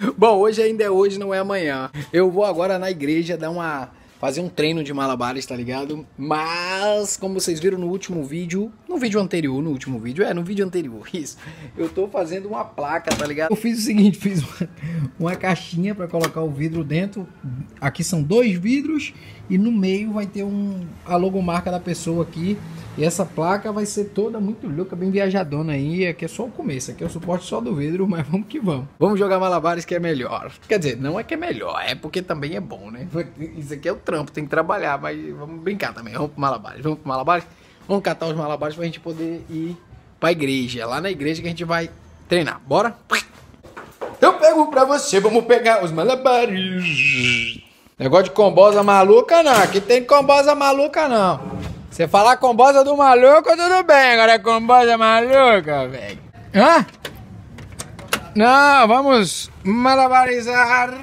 Bom, hoje ainda é hoje, não é amanhã. Eu vou agora na igreja fazer um treino de malabares, tá ligado? Mas, como vocês viram no último vídeo, no vídeo anterior, isso. Eu tô fazendo uma placa, tá ligado? Eu fiz o seguinte, fiz uma caixinha pra colocar o vidro dentro. Aqui são 2 vidros e no meio vai ter a logomarca da pessoa aqui. E essa placa vai ser toda muito louca, bem viajadona aí. Aqui é só o começo, aqui é o suporte só do vidro, mas vamos que vamos. Vamos jogar malabares que é melhor. Quer dizer, não é que é melhor, é porque também é bom, né? Isso aqui é o trampo, tem que trabalhar, mas vamos brincar também. Vamos pro malabares, vamos catar os malabares pra gente poder ir pra igreja. Lá na igreja que a gente vai treinar, bora? Eu pego pra você, vamos pegar os malabares. Negócio de combosa maluca não, aqui tem combosa maluca não. Você falar combosa do maluco, tudo bem. Agora é combosa maluca, velho. Hã? Não, vamos malabarizar.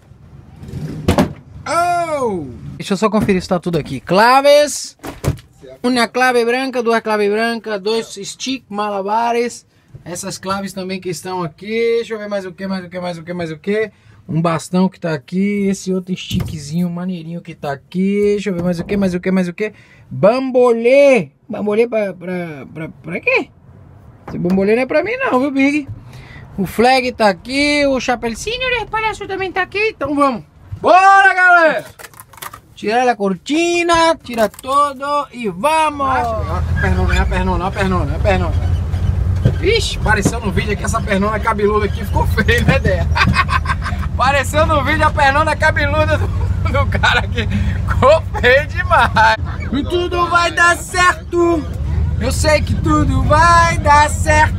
Oh! Deixa eu só conferir se tá tudo aqui. Claves. Uma clave branca, 2 claves brancas, 2 stick malabares. Essas claves também que estão aqui. Deixa eu ver mais o que. Um bastão que tá aqui, esse outro stickzinho maneirinho que tá aqui. Deixa eu ver mais o que. Bambolê. Bambolê pra quê? Esse bambolê não é pra mim não, viu, Big? O flag tá aqui, o chapéuzinho de palhaço também tá aqui. Então vamos. Bora, galera! Tirar a cortina, tira tudo e vamos! A pernona. Ixi, pareceu no vídeo aqui essa pernona cabeluda aqui, ficou feio, né, Dé? Pareceu no vídeo a pernona cabeluda do cara aqui. Ficou feio demais. E tudo vai dar certo. Eu sei que tudo vai dar certo.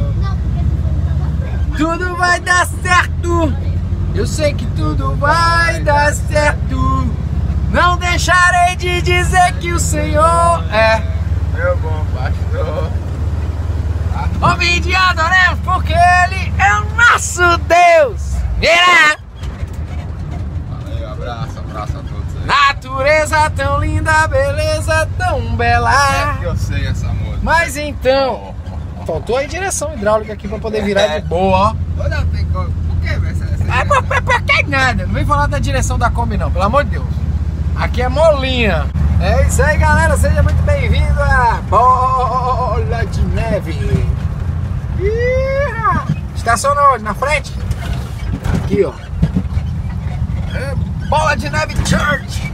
Tudo vai dar certo. Eu sei que tudo vai dar certo. Não deixarei de dizer que o Senhor é meu bom pastor. Ouvide e adoremos, porque Ele é o nosso Deus. Vira! Valeu, abraço a todos aí. Natureza tão linda, beleza tão bela. É que eu sei essa música. Mas então, faltou a direção hidráulica aqui pra poder virar de boa, ó. Não tem como. Por que vai ser essa? Por que nada? Não vem falar da direção da Kombi não, pelo amor de Deus. Aqui é molinha. É isso aí, galera. Seja muito bem-vindo a Bola de Neve. Estaciona onde? Na frente? Aqui, ó. É Bola de Neve Church.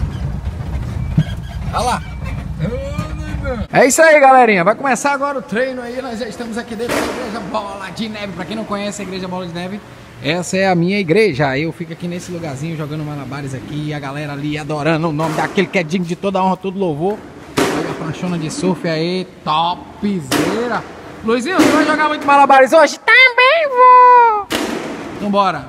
Olha lá. É isso aí, galerinha. Vai começar agora o treino aí. Nós já estamos aqui dentro da igreja Bola de Neve. Pra quem não conhece a igreja Bola de Neve, essa é a minha igreja. Eu fico aqui nesse lugarzinho jogando malabares aqui. E a galera ali adorando o nome daquele que é digno de toda honra, todo louvor. Olha a pranchona de surf aí. Topzera. Luizinho, você vai jogar muito malabares hoje? Também vou! Então bora!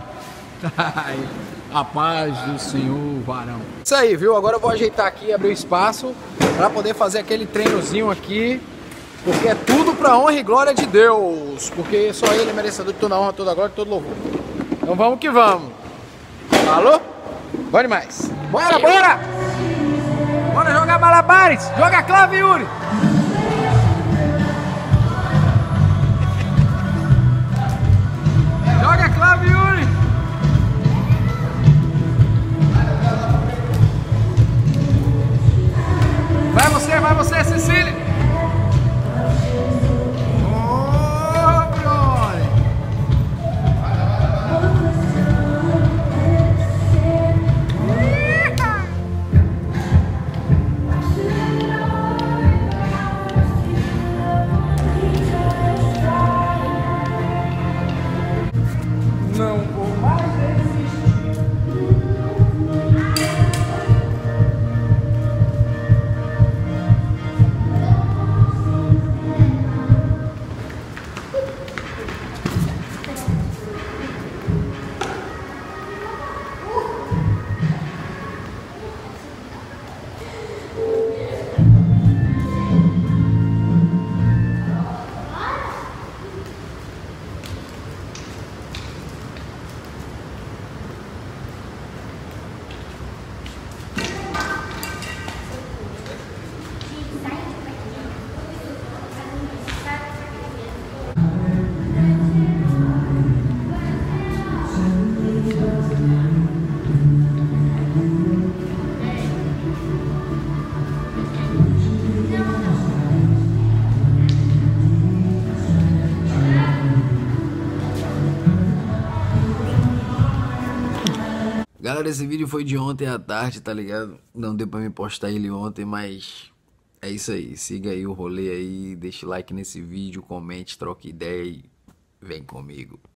A paz do Senhor, varão. Isso aí, viu? Agora eu vou ajeitar aqui e abrir o espaço para poder fazer aquele treinozinho aqui. Porque é tudo pra honra e glória de Deus. Porque só Ele é merecedor de toda honra, toda glória e todo louvor. Então vamos que vamos. Alô? Bora demais. Bora, bora! Bora jogar malabares! Joga a clave, Yuri! Joga a clave, Yuri! Vai você, Cecília! Oh, brother! Galera, esse vídeo foi de ontem à tarde, tá ligado? Não deu pra me postar ele ontem, mas é isso aí. Siga aí o rolê aí, deixa o like nesse vídeo, comente, troque ideia e vem comigo.